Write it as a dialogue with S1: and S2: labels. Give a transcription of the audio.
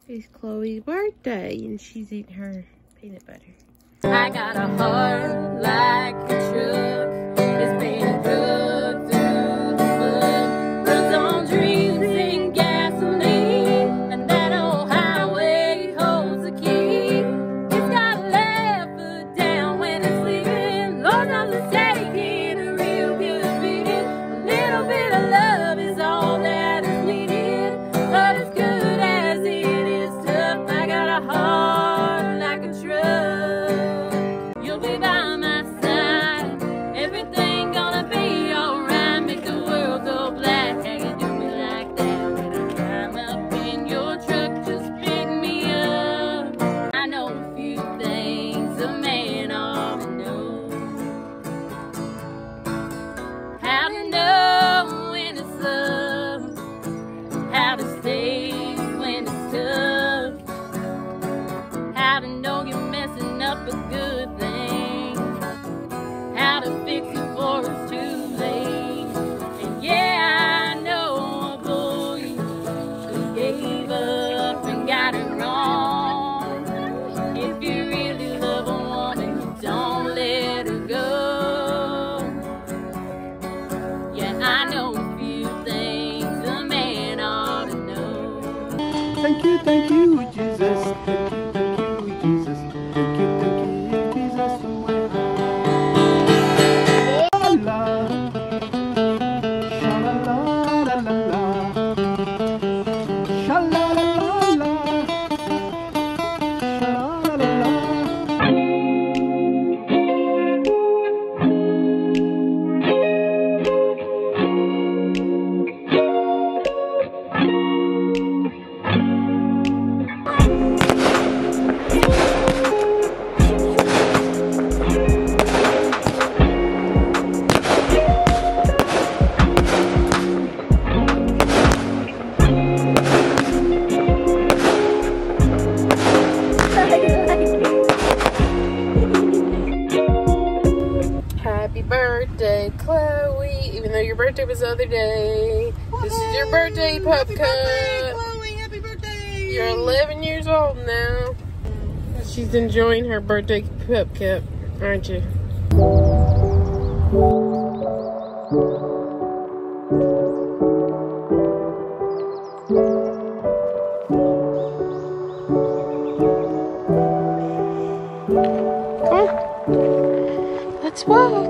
S1: It's Chloe's birthday and she's eating her peanut butter.
S2: I got a heart like a truck. It's been drugged through the mud. Runs on dreams and gasoline. And that old highway holds the key. It's got a left foot down when it's leaving. Lord knows it's taking a real good beating. A little bit of love is all that is needed. But as good as it is tough, I got a heart like a truck. You'll be by my side. Everything gonna be alright. Make the world go black. How you do me like that? When I climb up in your truck, just pick me up. I know a few things a man ought to know. How to know when it's up. How to stay when it's tough. How to know you're messing up a good thing. How to fix it before it's too late. And yeah, I know a boy who gave up and got it wrong. If you really love a woman, don't let her go. Yeah, I know a few things a man ought to know.
S3: Thank you, Jesus. Thank you, Jesus. Thank you, Jesus. La la, sha la la la la la, sha la la la la, sha la la la.
S1: Happy birthday, Chloe. Even though your birthday was the other day. This is your birthday pup cup.
S4: Chloe, happy birthday!
S1: You're 11 years old now. She's enjoying her birthday pup cup, aren't you? Come on. Let's walk.